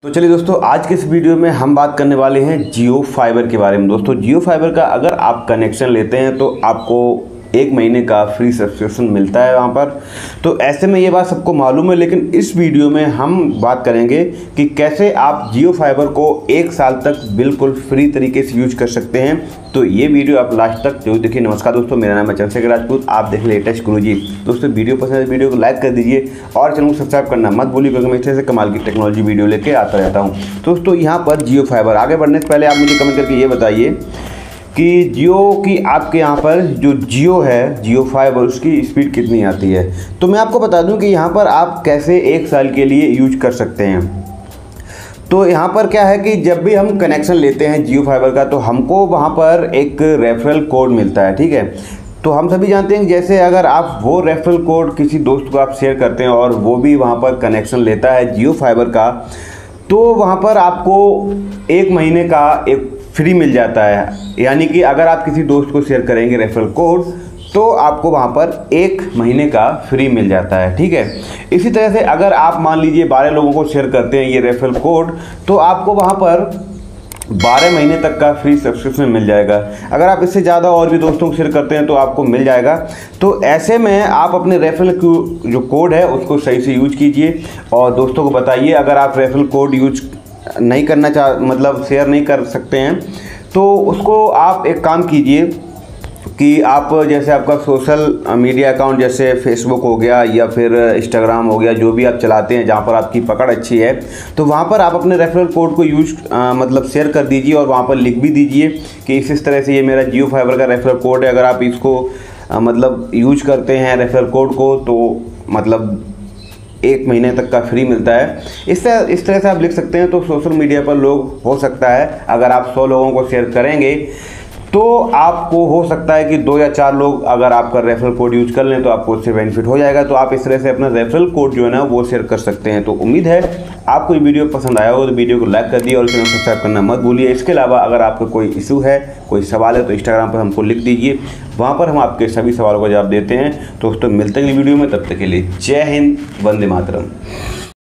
तो चलिए दोस्तों, आज के इस वीडियो में हम बात करने वाले हैं जियो फाइबर के बारे में। दोस्तों, जियो फाइबर का अगर आप कनेक्शन लेते हैं तो आपको 1 महीने का फ्री सब्सक्रिप्शन मिलता है वहाँ पर। तो ऐसे में ये बात सबको मालूम है, लेकिन इस वीडियो में हम बात करेंगे कि कैसे आप जियो फाइबर को 1 साल तक बिल्कुल फ्री तरीके से यूज कर सकते हैं। तो ये वीडियो आप लास्ट तक जरूर देखिए। नमस्कार दोस्तों, मेरा नाम है चंद्रशेखर राजपूत, आप देख रहे लेटेस्ट गुरुजी। दोस्तों, वीडियो पसंद है वीडियो को लाइक कर दीजिए और चैनल को सब्सक्राइब करना मत भूलिए, क्योंकि मैं इस तरह से कमाल की टेक्नोलॉजी वीडियो लेके आता रहता हूँ। दोस्तों, यहाँ पर जियो फाइबर आगे बढ़ने से पहले आप मुझे कमेंट करके ये बताइए कि जियो की आपके यहाँ पर जो जियो है, जियो फाइबर, उसकी स्पीड कितनी आती है। तो मैं आपको बता दूं कि यहाँ पर आप कैसे 1 साल के लिए यूज कर सकते हैं। तो यहाँ पर क्या है कि जब भी हम कनेक्शन लेते हैं जियो फाइबर का, तो हमको वहाँ पर एक रेफरल कोड मिलता है, ठीक है। तो हम सभी जानते हैं कि जैसे अगर आप वो रेफरल कोड किसी दोस्त को आप शेयर करते हैं और वो भी वहाँ पर कनेक्शन लेता है जियो फाइबर का, तो वहाँ पर आपको 1 महीने का एक फ्री मिल जाता है। यानी कि अगर आप किसी दोस्त को शेयर करेंगे रेफरल कोड, तो आपको वहाँ पर 1 महीने का फ्री मिल जाता है, ठीक है। इसी तरह से अगर आप मान लीजिए 12 लोगों को शेयर करते हैं ये रेफरल कोड, तो आपको वहाँ पर 12 महीने तक का फ्री सब्सक्रिप्शन मिल जाएगा। अगर आप इससे ज़्यादा और भी दोस्तों को शेयर करते हैं तो आपको मिल जाएगा। तो ऐसे में आप अपने रेफरल जो कोड है उसको सही से यूज कीजिए और दोस्तों को बताइए। अगर आप रेफरल कोड यूज नहीं करना मतलब शेयर नहीं कर सकते हैं, तो उसको आप एक काम कीजिए कि आप जैसे आपका सोशल मीडिया अकाउंट जैसे फेसबुक हो गया या फिर इंस्टाग्राम हो गया, जो भी आप चलाते हैं जहाँ पर आपकी पकड़ अच्छी है, तो वहाँ पर आप अपने रेफरल कोड को यूज मतलब शेयर कर दीजिए और वहाँ पर लिख भी दीजिए कि इस तरह से ये मेरा जियो फाइबर का रेफरल कोड है। अगर आप इसको मतलब यूज करते हैं रेफरल कोड को, तो मतलब 1 महीने तक का फ्री मिलता है। इस तरह से आप लिख सकते हैं। तो सोशल मीडिया पर लोग, हो सकता है अगर आप 100 लोगों को शेयर करेंगे तो आपको हो सकता है कि 2 या 4 लोग अगर आपका रेफरल कोड यूज कर लें तो आपको उससे बेनिफिट हो जाएगा। तो आप इस तरह से अपना रेफरल कोड जो है ना वो शेयर कर सकते हैं। तो उम्मीद है आपको ये वीडियो पसंद आया हो, तो वीडियो को लाइक कर दिए और चैनल को सब्सक्राइब करना मत भूलिए। इसके अलावा अगर आपका कोई इशू है, कोई सवाल है, तो इंस्टाग्राम पर हमको लिख दीजिए, वहाँ पर हम आपके सभी सवालों का जवाब देते हैं। तो दोस्तों, मिलते हैं वीडियो में, तब तक के लिए जय हिंद, वंदे मातरम।